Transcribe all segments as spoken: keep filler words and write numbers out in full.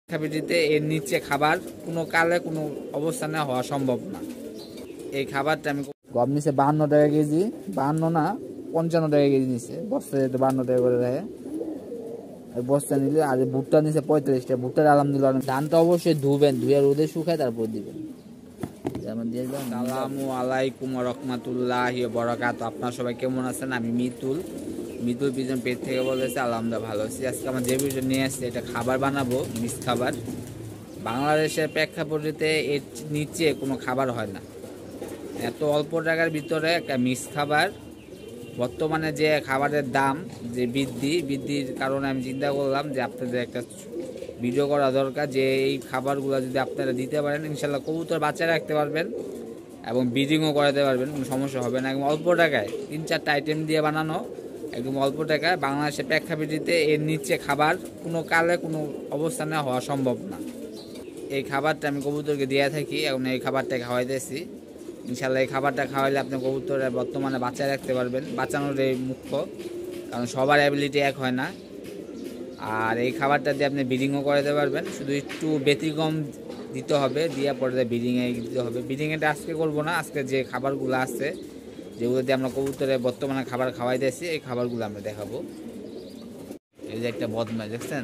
খাবারটিতে এর নিচে খাবার কোনো কালে কোনো অবস্থানে হওয়া সম্ভব না। এই খাবারটা আমি গম নিচে বাহান্ন টাকা কেজি, বাহান্ন না পঞ্চান্ন টাকা কেজি নিচ্ছে, বস্তা যেতে বাহান্ন টাকা করে দেয় বস্তা নিলে। আর ভুট্টা নিচে পঁয়তাল্লিশ টাকা। ভুট্টার আলহামদুলিল্লাহ ধানটা অবশ্যই ধুবেন, ধুয়ে রোদে শুকায় তারপর দিবেন। আসসালামু আলাইকুম রহমাতুল্লাহি ওয়া বারাকাতুহু। আপনারা সবাই কেমন আছেন? আমি মিতুল, মিতুল পিজন পেট থেকে বলেছি। আলহামদুলিল্লাহ ভালো আছি। আজকে আমার যে বিষয় নিয়ে আসছে এটা খাবার বানাবো, মিক্স খাবার। বাংলাদেশের প্রেক্ষাপটে এর নিচে কোনো খাবার হয় না। এত অল্প টাকার ভিতরে একটা মিক্স খাবার। বর্তমানে যে খাবারের দাম যে বৃদ্ধি বৃদ্ধির কারণে আমি চিন্তা করলাম যে আপনাদের একটা ভিডিও করা দরকার, যে এই খাবারগুলো যদি আপনারা দিতে পারেন ইনশাল্লাহ কবুতর বাচ্চা রাখতে পারবেন এবং ব্রিডিংও করাতে পারবেন, কোনো সমস্যা হবে না। একদম অল্প টাকায় তিন চারটা আইটেম দিয়ে বানানো, একদম অল্প টাকায়। বাংলাদেশের প্রেক্ষাপটে এর নিচে খাবার কোনো কালে কোনো অবস্থানে হওয়া সম্ভব না। এই খাবারটা আমি কবুতরকে দিয়ে থাকি, এখন এই খাবারটা খাওয়াইতেছি। ইনশাল্লাহ এই খাবারটা খাওয়াইলে আপনি কবুতরে বর্তমানে বাচ্চা রাখতে পারবেন। বাঁচানোর এই মুখ্য, কারণ সবার অ্যাবিলিটি এক হয় না। আর এই খাবারটা দিয়ে আপনি ব্রিডিংও করাতে পারবেন, শুধু একটু ব্যতিক্রম দিতে হবে, দিয়ে পরে ব্রিডিংয়ে দিতে হবে। ব্রিডিংয়েটা আজকে করবো না, আজকে যে খাবারগুলো আছে যেগুলো দিয়ে আমরা কবুতরে বর্তমানে খাবার খাওয়াইতেছি এই খাবারগুলো আমরা দেখাবো। এই যে একটা বদমাশ দেখছেন,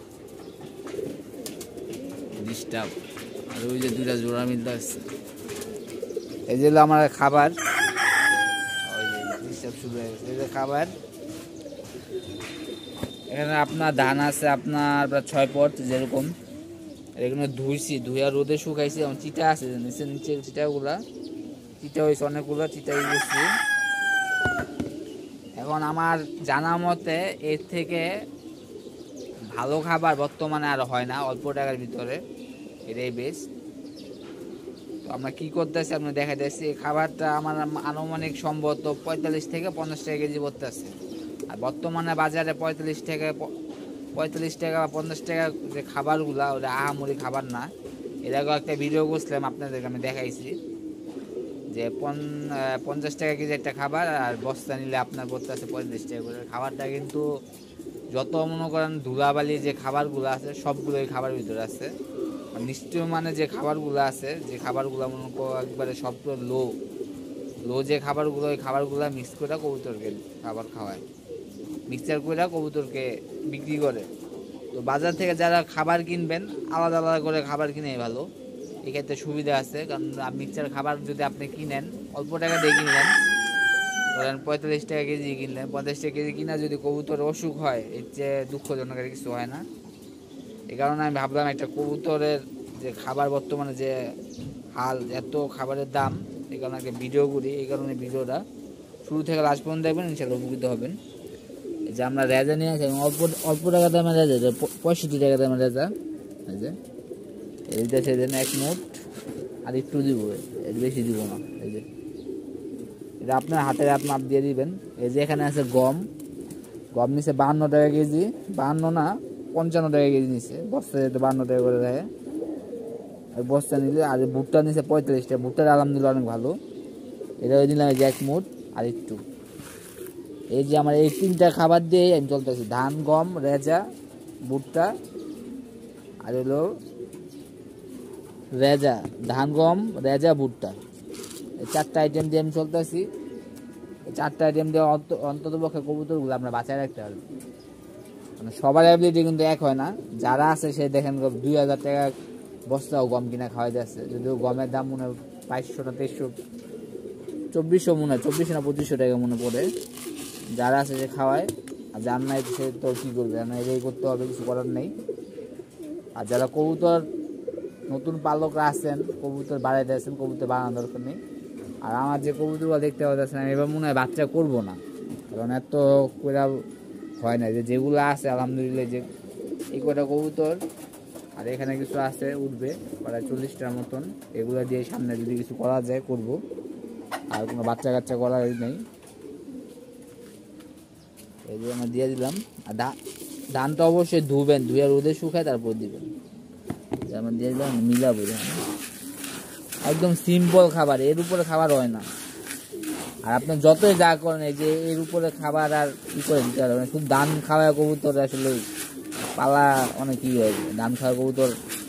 ডিস্টার্ব। আর ওই যে দুইটা জোড়া মিলতে আসছে, এই যে আমার খাবার। ওই যে ডিস্টার্ব শুরু হয়ে গেছে। এই যে খাবার, এখানে আপনার ধান আছে আপনার প্রায় ছয় পট, যেরকম এখানে ধুইছি, ধুইয়া রোদে শুকাইছি। এবং চিটা আছে নিচে, নিচে চিটাগুলা চিটা হয়েছে অনেকগুলো, চিটা গেছি। এখন আমার জানা মতে এর থেকে ভালো খাবার বর্তমানে আর হয় না অল্প টাকার ভিতরে, এটাই বেস্ট। তো আমরা কী করতেছি আপনি দেখাইতেছি। এই খাবারটা আমার আনুমানিক সম্ভবত পঁয়তাল্লিশ থেকে পঞ্চাশ টাকা কেজি পড়তেছে। আর বর্তমানে বাজারে পঁয়তাল্লিশ টাকা পঁয়তাল্লিশ টাকা বা পঞ্চাশ টাকা যে খাবারগুলা, ওটা আহামরি খাবার না। এর আগেও একটা ভিডিও করছিলাম আপনাদেরকে, আমি দেখাইছি যে পঞ্চাশ টাকা কেজি একটা খাবার, আর বস্তা নিলে আপনার পড়তেছে পঁয়তাল্লিশ টাকা করে। খাবারটা কিন্তু যত মনে করেন ধুলাবালি যে খাবারগুলো আছে সবগুলো এই খাবারের ভিতরে আছে। নিশ্চয় মানে যে খাবারগুলো আছে, যে খাবারগুলো মনে করো একবারে সবগুলো লো লো যে খাবারগুলো, ওই খাবারগুলো মিক্স করে কবুতরকে খাবার খাওয়ায়, মিক্সচার করে কবুতরকে বিক্রি করে। তো বাজার থেকে যারা খাবার কিনবেন আলাদা আলাদা করে খাবার কিনেই ভালো, এক্ষেত্রে সুবিধা আছে। কারণ মিক্সচার খাবার যদি আপনি কিনেন অল্প টাকা দিয়ে কিনলেন, ধরেন পঁয়তাল্লিশ টাকা কেজি কিনলেন, পঞ্চাশ টাকা কেজি কিনা যদি কবুতর অসুখ হয় এর চেয়ে দুঃখজনক আর কিছু হয় না। এই কারণে আমি ভাবলাম একটা কবুতরের যে খাবার বর্তমানে যে হাল, এত খাবারের দাম, এই কারণে একটা ভিডিও করি। এই কারণে ভিডিওটা শুরু থেকে লাস্ট পর্যন্ত দেখবেন, ইনশাল্লাহ উপকৃত হবেন। এই যে আমরা রেজা নিয়ে আসি, অল্প অল্প টাকা দামের রেজা, পঁয়ষট্টি টাকা দামের রেজা। এই যে এইটা সেদিন এক মুঠ আর একটু দিব, এর বেশি দিব না। এই যে এটা আপনার হাতের হাত মাপ দিয়ে দিবেন। এই যে এখানে আছে গম, গম নিচে বাহান্ন টাকা কেজি, বাহান্ন না পঞ্চান্ন টাকা কেজি নিচ্ছে, বস্তা যেতে বাহান্ন টাকা করে দেয় বস্তা নিলে। আর ভুট্টা নিচে পঁয়তাল্লিশ টাকা। ভুট্টার আলহামদুলিল্লাহ অনেক ভালো। এটা ওই দিলাম এই যে এক মুঠ আর একটু। এই যে আমার এই তিনটা খাবার দিয়ে আমি চলতেছি, ধান, গম, রেজা, ভুট্টা, আর হলো রেজা, ধান, গম, রেজা, ভুট্টা, এই চারটা আইটেম দিয়ে আমি চলতেছি। এই চারটা আইটেম দিয়ে অন্তত পক্ষে কবুতরগুলো আমরা বাঁচায় রাখতে পারবো। মানে সবার অ্যাবিলিটি কিন্তু এক হয় না। যারা আছে সে দেখেন দুই হাজার টাকা বস্তাও গম কিনা খাওয়াই যাচ্ছে, যদিও গমের দাম মনে হয় বাইশশো না তেইশশো চব্বিশশো মনে হয় চব্বিশশো না পঁচিশশো টাকা মনে পড়ে। যারা আছে সে খাওয়ায়, আর যার নাই সে তো কী করবে, না এটাই করতে হবে, কিছু করার নেই। আর যারা কবুতর নতুন পালকরা আছেন, কবুতর বাড়াইতে আছেন, কবুতর বাড়ানোর দরকার নেই। আর আমার যে কবুতরগুলো দেখতে পাচ্ছেন আমি এবার মনে হয় বাচ্চা করবো না, কারণ এত করে হয় না। যে যেগুলো আছে আলহামদুলিল্লাহ, যে এই কটা কবুতর আর এখানে কিছু আছে উঠবে প্রায় চল্লিশটার মতন, এগুলো দিয়ে সামনে যদি কিছু করা যায় করব, আর কোনো বাচ্চা কাচ্চা করার নেই। এই যে আমরা দিয়ে দিলাম। আর ধানটা অবশ্যই ধুবেন, ধুয়ে রোদে শুকায় তারপর দিবেন। আমরা দিয়ে দিলাম, মিলাবো। একদম সিম্পল খাবার, এর উপরে খাবার হয় না। আর আপনি যতই যা করেন এই যে এর উপরে খাবার আর ই করে দিতে পারবেন, শুধু ধান খাওয়া কবুতর আসলে পালা অনেক কি হয়, ধান খাওয়া কবুতর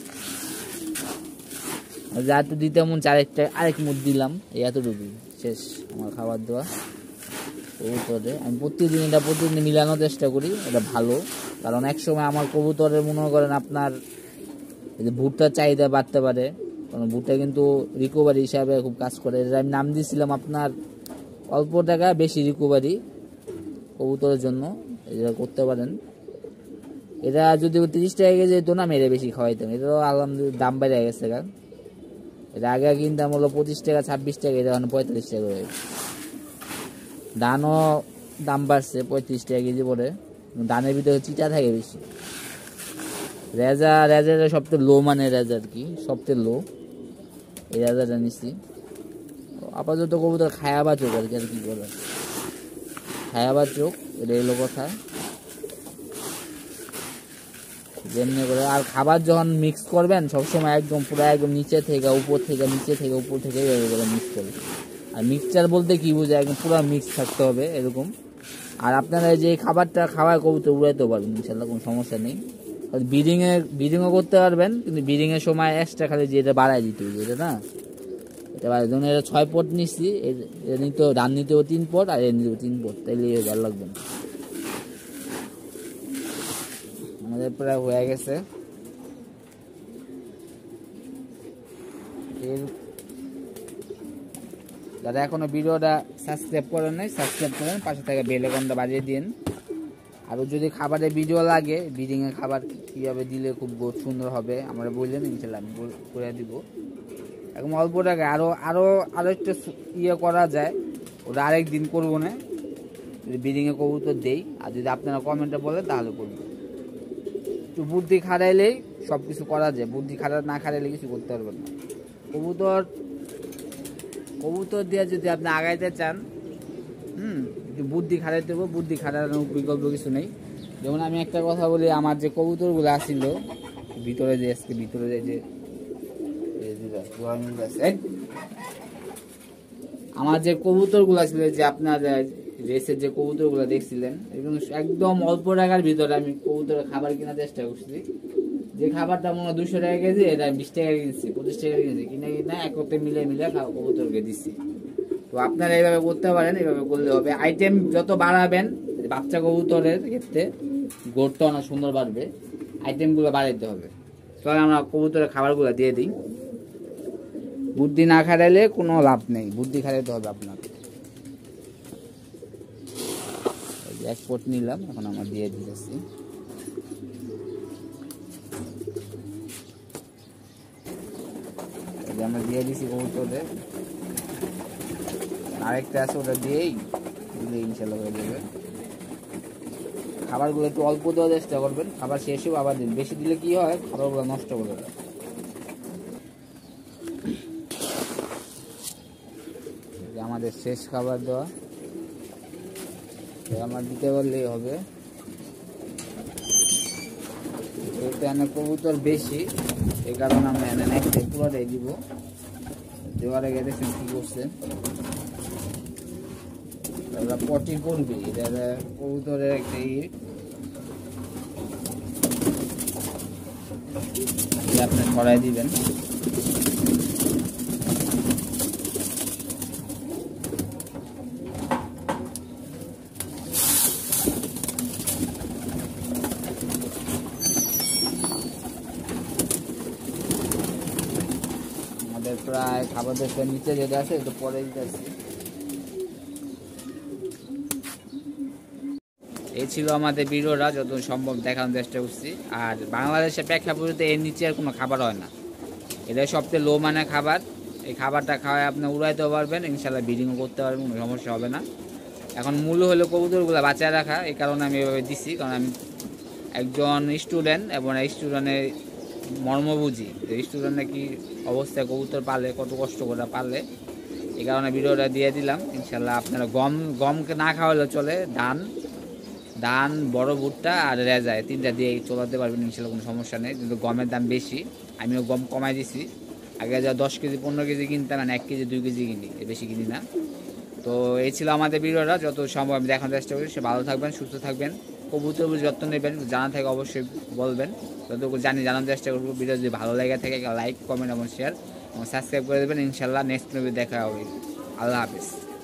যা একটু দিতে মন আরেকটা আরেক মুঠ দিলাম, এই এতটুকু শেষ আমার খাবার দেওয়া কবুতরে। আমি প্রতিদিন এটা প্রতিদিন মিলানোর চেষ্টা করি, এটা ভালো। কারণ এক সময় আমার কবুতরের মনে করেন আপনার এই যে ভুট্টার চাহিদা বাড়তে পারে, কারণ ভুট্টা কিন্তু রিকভারি হিসাবে খুব কাজ করে। এটা আমি নাম দিয়েছিলাম আপনার অল্প টাকা বেশি রিকভারি কবুতরের জন্য, এটা করতে পারেন। এটা যদি তিরিশ টাকা কেজি যেত না, আমি এটা বেশি খাওয়াইতাম। এটাও আলহামদুলিল্লাহ দাম বেড়ে গেছে, কারণ এটা আগে কিনতাম হলো পঁচিশ টাকা ছাব্বিশ টাকা, এটা এখন পঁয়তাল্লিশ টাকা হয়ে গেছে। ধানও দাম বাড়ছে, পঁয়ত্রিশ টাকা কেজি পড়ে। ধানের ভিতরে চিটা থাকে বেশি। রেজা রেজাটা সবচেয়ে লো মানে রেজা আর কি, সবচেয়ে লো এই রেজাটা নিচ্ছি। আপাতত কবুতর খায়াবা চোখ আর কি, আর কি বলে খায়াবা চোখ, এটা এলো কথা। যেমনি করে আর খাবার যখন মিক্স করবেন সবসময় একদম পুরো একদম নিচে থেকে উপর থেকে নিচে থেকে উপর থেকে এইভাবে করে মিক্স করবেন। আর মিক্সচার বলতে কি বোঝায়, একদম পুরো মিক্স থাকতে হবে এরকম। আর আপনারা যে খাবারটা খাওয়ায় কবুতর উড়াইতে পারবেন ইনশাল্লাহ, কোনো সমস্যা নেই। ব্রিডিংয়ে ব্রিডিংও করতে পারবেন, কিন্তু ব্রিডিংয়ের সময় এক্সট্রা খালি যে এটা বাড়ায় দিতে হবে, এটা না এটা বাড়ায়। যেমন এটা ছয় পট নিচ্ছি, এটা নিতেও ধান নিতেও তিন পট, আর এর নিতেও তিন পট, তাইলে ভালো লাগবে না। আমাদের প্রায় হয়ে গেছে। যারা এখনো ভিডিওটা সাবস্ক্রাইব করেন নাই, সাবস্ক্রাইব করেন, পাশে থেকে বেল আইকনটা বাজিয়ে দিন। আর যদি খাবারের ভিডিও লাগে, ব্রিডিং এর খাবার কিভাবে দিলে খুব সুন্দর হবে আমরা বললেন, ইনশাল্লাহ আমি করে দিব। এখন অল্প টাকা আরো আরো আরো একটু ইয়ে করা যায়, ওটা আরেক দিন করবো না, যদি ব্রিডিং এর কবুতর দেই। আর যদি আপনারা কমেন্টে বলেন তাহলে করবো। একটু বুদ্ধি খাটাইলেই সব কিছু করা যায়, বুদ্ধি খাটা না খাটাইলে কিছু করতে পারবেন না। কবুতর কবুতর দিয়ে যদি আপনি আগাইতে চান, হুম একটু বুদ্ধি খাটাইতে হবে, বুদ্ধি খাটানোর বিকল্প কিছু নেই। যেমন আমি একটা কথা বলি, আমার যে কবুতরগুলো আসছিল ভিতরে, যে আজকে ভিতরে যে আমার যে কবুতরগুলো ছিল, যে আপনার রেসের যে কবুতরগুলো দেখছিলেন, একদম অল্প টাকার ভিতরে আমি কবুতরের খাবার কেনার চেষ্টা করছি। যে খাবারটা মনে হয় দুশো টাকা কেজি, এটা বিশ টাকা কিনছি, পঁচিশ টাকা কিনছি, কিনে কিনে একত্রে মিলে মিলে কবুতরকে দিচ্ছি। তো আপনারা এইভাবে করতে পারেন, এইভাবে করলে হবে। আইটেম যত বাড়াবেন বাচ্চা কবুতরের ক্ষেত্রে গোটটা অনেক সুন্দর বাড়বে, আইটেমগুলো বাড়াইতে হবে। চল আমরা কবুতরের খাবারগুলো দিয়ে দিই। বুদ্ধি না খাটাইলে কোনো লাভ নেই, বুদ্ধি খাটাইতে হবে আপনাকে। এক পট নিলাম, এখন আমরা দিয়ে দিতেছি। আমরা দিয়ে দিছি কবুতরে, আরেকটা আছে ওটা দিয়েই দিলে ইনশাল্লাহ হয়ে যাবে। খাবারগুলো একটু অল্প দেওয়ার চেষ্টা করবেন, খাবার শেষেও আবার দিন। বেশি দিলে কি হয়, খাবারগুলো নষ্ট করে দেয়। আমাদের শেষ খাবার দেওয়া, আমার দিতে পারলেই হবে। এখানে কবুতর বেশি, এই কারণে আমরা এনে নেক্সট পুরোটাই দিব। দেওয়ার আগে দেখছেন কি করছে, ওরা পটি করবে, এটা কবুতরের একটা ই আপনি ছড়াই দিবেন। প্রায় খাবার দেখতে নিচে যেটা আছে একটু পরে দিতে আসছি। এই ছিল আমাদের ভিডিওটা, যত সম্ভব দেখানোর চেষ্টা করছি। আর বাংলাদেশের প্রেক্ষাপটে এর নিচে আর কোনো খাবার হয় না, এটা সবচেয়ে লো মানের খাবার। এই খাবারটা খাওয়ায় আপনি উড়াইতেও পারবেন, ইনশাল্লাহ ব্রিডিংও করতে পারবেন, কোনো সমস্যা হবে না। এখন মূল্য হলো কবুতরগুলো বাঁচায় রাখা, এই কারণে আমি এভাবে দিচ্ছি। কারণ আমি একজন স্টুডেন্ট এবং স্টুডেন্টের মর্ম বুঝি, স্টুডেন্টরা কি অবস্থায় কবুতর পালে, কত কষ্ট করে পালে, এই কারণে ভিডিওটা দিয়ে দিলাম। ইনশাল্লাহ আপনারা গম গমকে না খাওয়ালেও চলে, ধান ধান বড় ভুট্টা আর রেজায় তিনটা দিয়ে চলাতে পারবেন ইনশাল্লাহ, কোনো সমস্যা নেই। কিন্তু গমের দাম বেশি, আমিও গম কমাই দিছি। আগে যা দশ কেজি পনেরো কেজি কিনতাম, মানে এক কেজি দুই কেজি কিনি, বেশি কিনি না। তো এই ছিল আমাদের ভিডিওটা, যত সম্ভব আমি দেখানোর চেষ্টা করি। সে ভালো থাকবেন, সুস্থ থাকবেন। কবুতর যত্ন নেবেন জানা থাকে অবশ্যই বলবেন, যতটুকু জানি জানার চেষ্টা করবো। ভিডিও যদি ভালো লেগে থাকে লাইক কমেন্ট এবং শেয়ার এবং সাবস্ক্রাইব করে দেবেন। ইনশাল্লাহ নেক্সট ভিডিও দেখা হবে। আল্লাহ হাফিজ।